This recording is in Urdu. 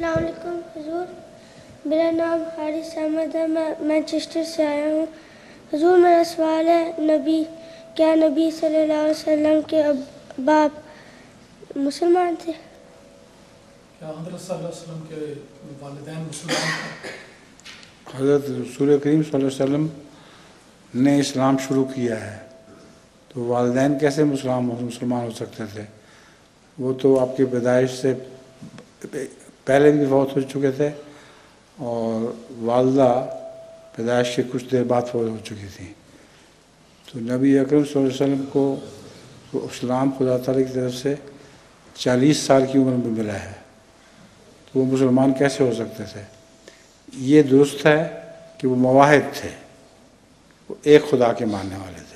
السلام علیکم حضور، میرا نام حارث احمد ہے، میں مانچسٹر سے آیا ہوں۔ حضور میرا سوال ہے، کیا نبی صلی اللہ علیہ وسلم کے باپ مسلمان تھے؟ کیا حضرت صلی اللہ علیہ وسلم کے والدین مسلمان تھے؟ حضرت رسول کریم صلی اللہ علیہ وسلم نے اسلام شروع کیا ہے تو والدین کیسے مسلمان ہو سکتے تھے؟ وہ تو آپ کی پیدائش سے پہلے بھی فوت ہو چکے تھے اور والدہ پیدائش کے کچھ دیر بعد فوت ہو چکی تھی۔ تو نبی اکرم صلی اللہ علیہ وسلم کو اسلام خدا تعالیٰ کی طرف سے 40 سال کی عمر میں ملا ہے، تو وہ مسلمان کیسے ہو سکتے تھے؟ یہ درست ہے کہ وہ موحد تھے، وہ ایک خدا کے ماننے والے تھے۔